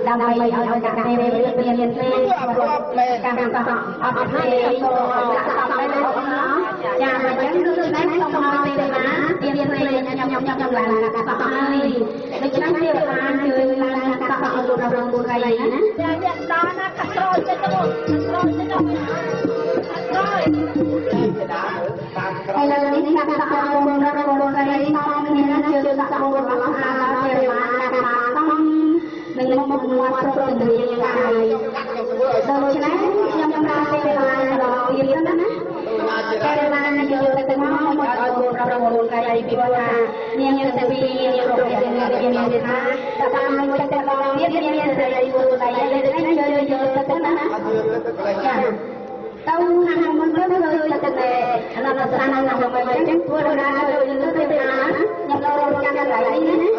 ដើម្បីឲ្យកាទេមានទេការកសអត់ហើយទៅដាក់សំដែរណាចាអញ្ចឹងគឺដែរសូមឲ្យទេណាមានខ្ញុំឡើងកាសហើយដូច្នេះទេបានជួយឡើងកាសឲ្យលោករងបុរីណាចាអ្នកដល់ណាកាស្រោចទៅស្រោចទៅឥឡូវនេះកាសឲ្យលោករងបុរីតាមមានជឿកាសឲ្យលោកអស់អាឡើយបានកាសនឹងមកមកប្រឹងរៀនកាយដូច្នេះខ្ញុំបានទេបានដល់ទៀតណាតែបានយកទៅមកមកឲ្យគោរពរងកាយពីថានាងទៅពីនាងរករៀនថាតាមមកទៅដល់ទៀតមានស្រីគូដៃលេនេះយកទៅណាចាតើហាមុនទៅទៅតែអនុសាសន៍ណាមកចឹងធ្វើណាទៅទៅថាខ្ញុំរកចាំកន្លែងនេះណា